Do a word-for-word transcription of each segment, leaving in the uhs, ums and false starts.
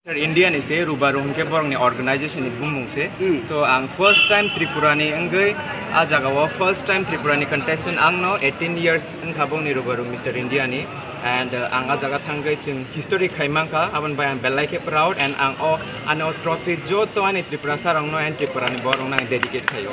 India ni se Rubaru ke borong ni organization ni bumung se so ang first time Tripura ni enggai a jaga wa first time Tripura ni contestant ang no eighteen years ang khabong ni Rubaru Mister India ni and uh, ang a jaga thangai chung history khaimang ka aban bai ang belai ke proud and ang o ano trophy jo to ani Tripura sarong no and Tripura ni borong nang dedicate khayo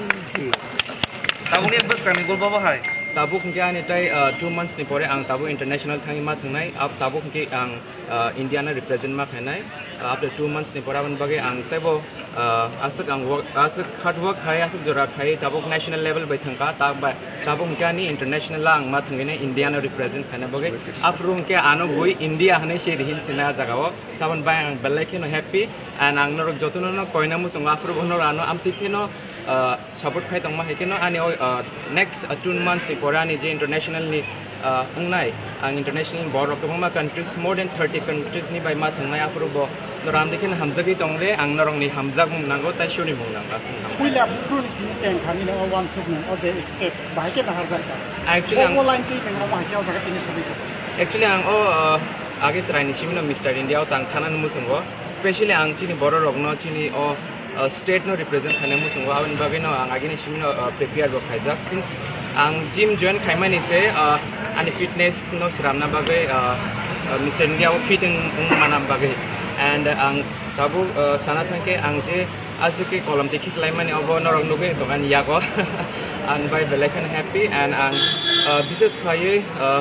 tabung ni bus kami gol baba hai tabuk ke ani tai two months ni pore ang tabu international thangi ma thngai ab tabuk ke ang India na represent ma khanai after two months ni pora ban bage ang tebo asak ang work asak hard work khai asak jora khai tabuk national level bai thangka ta ba tabuk ke ani international lang ma thngai ne India na represent khana bage afrung ke ano goi India hane she rihin china jagao saban bai ang belai ke no happy and ang norok jotono no koina mu song afru bonor ano amti ke no support khai tongma he ke no ani next two months ni pora ni je international ni ungnai ang international board of the countries more than thirty countries ni by ma thangnai afro bo noram dekhin hamjagi tongle ang norong ni hamjag mung nango tai shuri mung nang asin puila pro ni sin chen khani no one sub no oje state bai ke bahar jar actually ang online ki teng ma hiao daga tin sobi actually ang o age trai ni simino Mister India tang thanan mu sungo especially ang chini boro rogno chini o state no represent khane mu sungo awen bage no ang age ni simino prepare bo khaijak since ang gym join khaimani se ani fitness no sramna bage Mister India o fit ung manam bage and ang tabu sana thangke ang je azke kolam tikhi klaimani obo norong nuge tokan yago ang by belekan happy and ang business khaye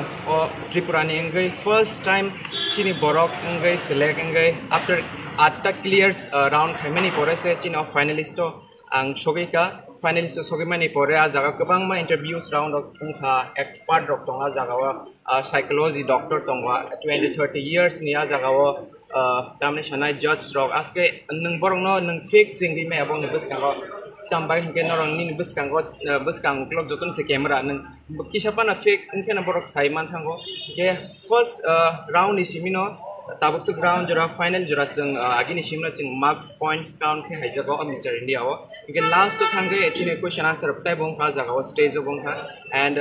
o Tripura ni engai first time chini borok engai select engai after atta clears round khaimani pore se chini of finalist ang sokphaikha finalist sokimani pore a jaga kabang ma interviews round of kha expert rok tonga jaga wa psychology doctor tongwa twenty thirty years ni a jaga wa tamne shanai judge rok aske nung borong no nung fake sing me abong bus ka tambai hinke norong ni bus kang bus kang klok jotun se camera nung kisapa na fake unke na borok saiman thango ke first round is simino tabuk su ground jora final jora chung agini simna chung marks points count ke haijago Mister India o ke last to thange chine question answer tai bong ka jaga stage bong ka and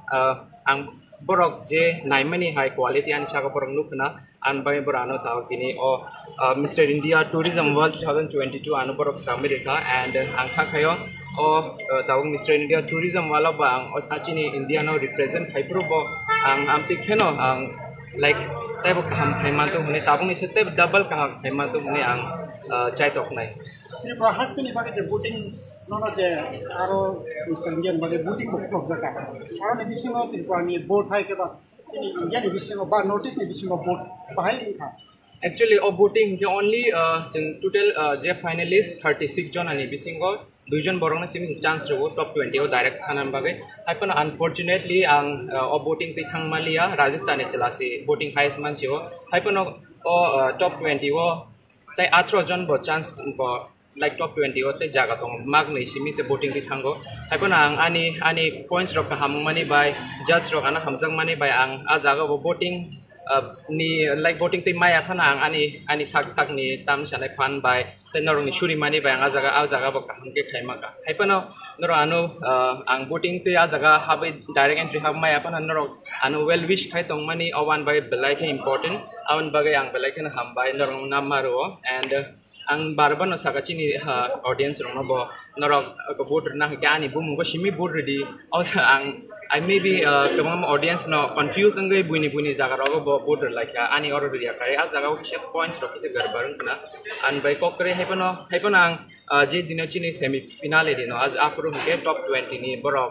ang borok je naimani high quality ani saga borok nukna an bai borano taw tini o Mister India tourism world twenty twenty-two anu borok samirika and ang khayo o taw Mister India tourism wala ba ang achini India no represent haipro bo ang amti kheno ang like taibo kaham khaiman to hune tabung ni sete double kaham khaiman to hune ang chai tok nai ni ba hastini bage je voting nono je aro Mister India bage voting ko ko jaka aro ni bisingo tin ko ni vote hai ke ba sini India ni bisingo ba notice ni bisingo vote bahai kha actually o voting the only total je finalist thirty-six jon ani bisingo দুইজন borong na simi chance ro top twenty o direct thanan bage haipon unfortunately ang o voting ti thangmalia Rajasthan e chalasi voting highest man chio haipon o top twenty o tai atro jon bo chance bo like top twenty o te jaga tong mag nei simi se voting ti thango haipon ang ani ani points ro ka hamung mani by judge ro kana hamjang mani by ang a jaga bo voting ni like voting ti maya thana ang ani ani sak sak ni tam sanai fan by norong ni shuri mani by ang a jaga a jaga bo kaham ke khaima ka haipano noro anu ang voting ti a jaga habe direct entry hab maya pan noro anu well wish khai tong mani awan by belai ke important awan bagai ang belai ke na ham by norong namaro and ang barban no saka chini audience ro no bo norok ko vote na ka ani bum ko simi vote ready also ang I maybe kamam audience no confuse ngai buini buini jaga ro bo vote like ani order dia kare a jaga ko se points ro kise garbarun kana an by ko kare hepono hepono ang je dino chini semi finale dino as afro ke top twenty ni borok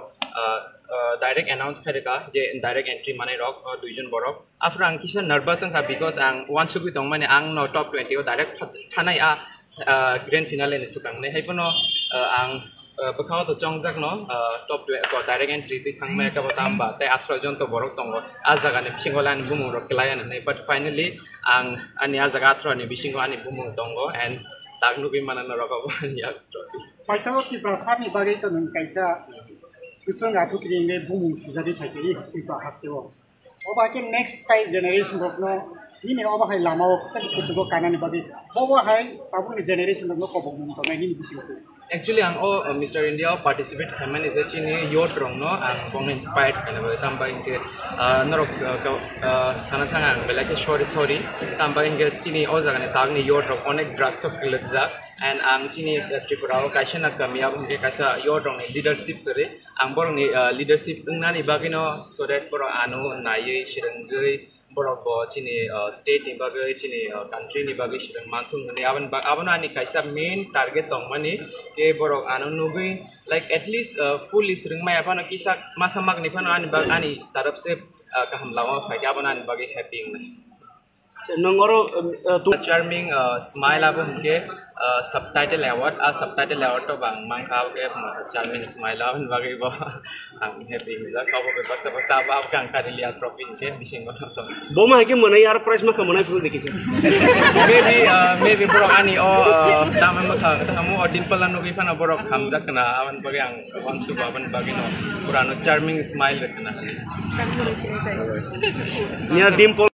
direct announce khareka je direct entry mane rok duijon borok after ang kisa nervous ang because ang one subi tong mane ang no top twenty o direct thanai a grand finale ni sukang ne hepono ang bakhaw to chongjak no top direct entry ti thangma ka batam ba tai atro jon to borok tongo a jaga ne singolan bumung ro klayan ne but finally ang ani a jaga atro ni bisingo ani bumung tongo and tagnu bi manan ro ka ya trophy paitao ti prasani bage to nang kaisa kusung atu ki nge bumung sijari thake i pa hasteo o ba ke next time generation rok no ini apa hai lama kan kucugo kanan bagi bawa hai tabung generation dong kau bong nonton ini bisa itu. Actually, ang oh Mister India participate kami is actually yacht rong no, ang bong inspired kan, tambah ingke norok sana tangan, belakang sorry sorry, tambah ingke cini oh jangan tag ni yacht rong onek drugs of kilza, and ang cini tripura kaisa nak kami ang ingke kaisa yacht rong leadership kere, ang borong ni leadership ungna ni bagino so that borong anu naye shirenggai borok bo cini state ni bagai cini country ni bagai shireng mantung ni awan awan ani kaisa main target tong mani ke borok anu nugui like at least full shireng mai apa na kisa masa mag ni pano ani bag ani taraf se kaham lawa fai awan ani bagai happy ni nongoro tu charming smile awan ke subtitle award a subtitle award to bang mang kau ke charming smile awan bagai bo ang happy za kau bo basta basta ab kang karilia province bising bo boma ke mana yar price maka mana full dikisi maybe maybe borok ani o dama maka kamu o dimple anu gipan borok hamza kena awan bagai ang wants to awan bagai no purano charming smile kena nya dimple